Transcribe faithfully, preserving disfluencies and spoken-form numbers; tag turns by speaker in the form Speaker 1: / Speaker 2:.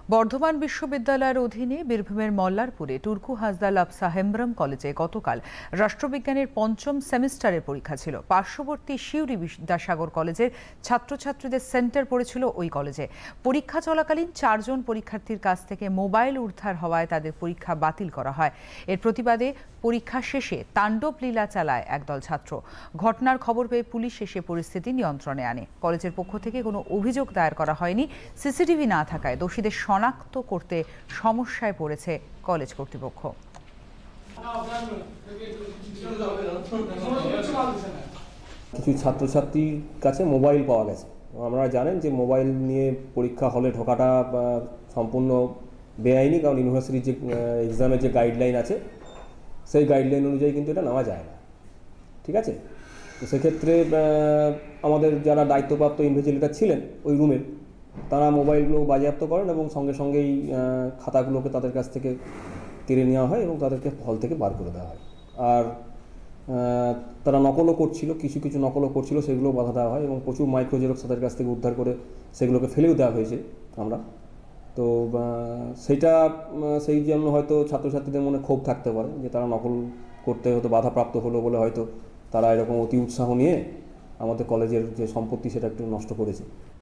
Speaker 1: বর্ধমান বিশ্ববিদ্যালয়ের অধীনে বীরভূমের মল্লারপুরে টুরকু হাসদা লাফসা হেমব্রম কলেজে গতকাল রাষ্ট্রবিজ্ঞানের পঞ্চম সেমিস্টারের পরীক্ষা ছিল। পার্শ্ববর্তী সিউড়ি বিদ্যাসাগর কলেজের ছাত্রছাত্রীদের সেন্টার পড়েছিল ওই কলেজে। পরীক্ষা চলাকালীন চারজন পরীক্ষার্থীর কাছ থেকে মোবাইল উদ্ধার হওয়ায় তাদের পরীক্ষা বাতিল করা হয়। এর প্রতিবাদে পরীক্ষা শেষে তাণ্ডব লীলা চালায় একদল ছাত্র। ঘটনার খবর পেয়ে পুলিশ এসে পরিস্থিতি নিয়ন্ত্রণে আনে। কলেজের পক্ষ থেকে কোনো অভিযোগ দায়ের করা হয়নি। সিসিটিভি না থাকায় দোষীদের শনাক্ত করতে সমস্যায় পড়েছে কলেজ কর্তৃপক্ষ।
Speaker 2: কিছু ছাত্রছাত্রীর কাছে মোবাইল পাওয়া গেছে। আপনারা জানেন যে মোবাইল নিয়ে পরীক্ষা হলে ঢোকাটা সম্পূর্ণ বেআইনি, কারণ ইউনিভার্সিটির যে এক্সামের যে গাইডলাইন আছে সেই গাইডলাইন অনুযায়ী কিন্তু এটা নেওয়া যায় না। ঠিক আছে, তো সেক্ষেত্রে আমাদের যারা দায়িত্বপ্রাপ্ত ইনভিজিলেটর ছিলেন ওই রুমের, তারা মোবাইলগুলো বাজেয়াপ্ত করেন এবং সঙ্গে সঙ্গেই খাতাগুলোকে তাদের কাছ থেকে কেড়ে নেওয়া হয় এবং তাদেরকে হল থেকে বার করে দেওয়া হয়। আর তারা নকলও করছিল, কিছু কিছু নকলও করছিল, সেগুলো বাধা দেওয়া হয় এবং প্রচুর মাইক্রো জেরক্স তাদের কাছ থেকে উদ্ধার করে সেগুলোকে ফেলেও দেওয়া হয়েছে আমরা। তো সেইটা সেই জন্য হয়তো ছাত্রছাত্রীদের মনে ক্ষোভ থাকতে পারে যে তারা নকল করতে হয়তো বাধাপ্রাপ্ত হলো বলে হয়তো তারা এরকম অতি উৎসাহ নিয়ে আমাদের কলেজের যে সম্পত্তি সেটা একটু নষ্ট করেছে।